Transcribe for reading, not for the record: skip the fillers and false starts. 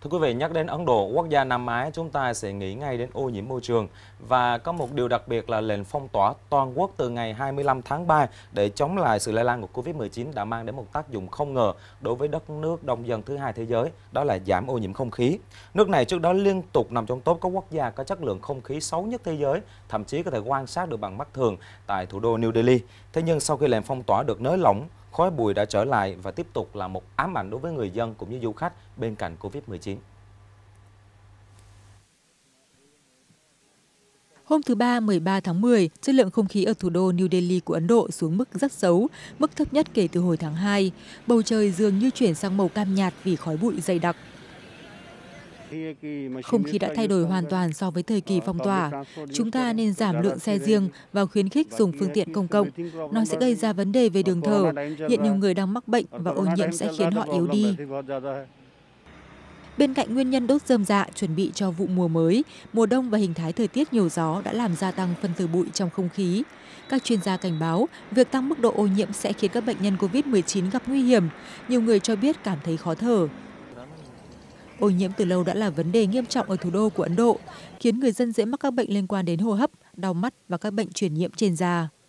Thưa quý vị, nhắc đến Ấn Độ, quốc gia Nam Á, chúng ta sẽ nghĩ ngay đến ô nhiễm môi trường. Và có một điều đặc biệt là lệnh phong tỏa toàn quốc từ ngày 25 tháng 3 để chống lại sự lây lan của Covid-19 đã mang đến một tác dụng không ngờ đối với đất nước đông dân thứ hai thế giới, đó là giảm ô nhiễm không khí. Nước này trước đó liên tục nằm trong top các quốc gia có chất lượng không khí xấu nhất thế giới, thậm chí có thể quan sát được bằng mắt thường tại thủ đô New Delhi. Thế nhưng sau khi lệnh phong tỏa được nới lỏng, khói bụi đã trở lại và tiếp tục là một ám ảnh đối với người dân cũng như du khách bên cạnh Covid-19. Hôm thứ Ba, 13 tháng 10, chất lượng không khí ở thủ đô New Delhi của Ấn Độ xuống mức rất xấu, mức thấp nhất kể từ hồi tháng 2. Bầu trời dường như chuyển sang màu cam nhạt vì khói bụi dày đặc. Không khí đã thay đổi hoàn toàn so với thời kỳ phong tỏa. Chúng ta nên giảm lượng xe riêng và khuyến khích dùng phương tiện công cộng. Nó sẽ gây ra vấn đề về đường thở. Hiện nhiều người đang mắc bệnh và ô nhiễm sẽ khiến họ yếu đi. Bên cạnh nguyên nhân đốt rơm rạ chuẩn bị cho vụ mùa mới, mùa đông và hình thái thời tiết nhiều gió đã làm gia tăng phân tử bụi trong không khí. Các chuyên gia cảnh báo, việc tăng mức độ ô nhiễm sẽ khiến các bệnh nhân Covid-19 gặp nguy hiểm. Nhiều người cho biết cảm thấy khó thở. Ô nhiễm từ lâu đã là vấn đề nghiêm trọng ở thủ đô của Ấn Độ, khiến người dân dễ mắc các bệnh liên quan đến hô hấp, đau mắt và các bệnh truyền nhiễm trên da.